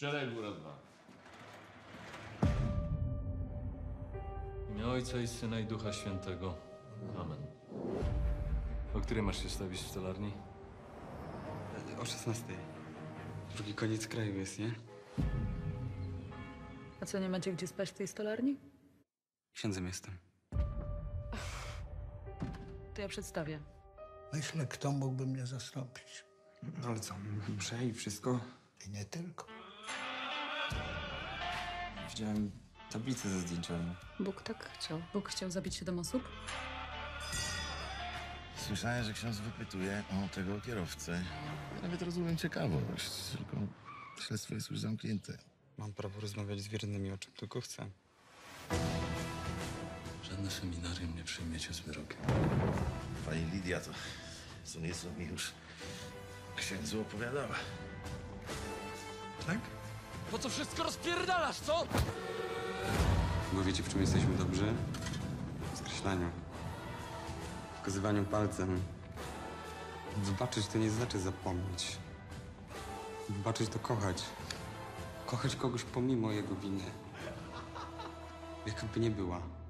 Strzelaj góra 2. W imię Ojca i Syna i Ducha Świętego. Amen. O której masz się stawić w stolarni? O 16. Drugi koniec kraju jest, nie? A co, nie macie gdzie spać w tej stolarni? Księdzem jestem. To ja przedstawię. Myślę, kto mógłby mnie zastąpić. No ale co, mszę i wszystko? I nie tylko. Widziałem tablicę ze zdjęciami. Bóg tak chciał. Bóg chciał zabić 7 osób? Słyszałem, że ksiądz wypytuje o tego kierowcę. Nawet rozumiem ciekawość, tylko śledztwo jest już zamknięte. Mam prawo rozmawiać z wiernymi o czym tylko chcę. Żadne seminarium nie przyjmiecie z wyrokiem. Pani Lidia to co nieco mi już księdzu opowiadała. Tak? Po co wszystko rozpierdalasz, co? Bo wiecie, w czym jesteśmy dobrzy? W skreślaniu. Wskazywaniu palcem. Wybaczyć to nie znaczy zapomnieć. Wybaczyć to kochać. Kochać kogoś pomimo jego winy. Jaka by nie była.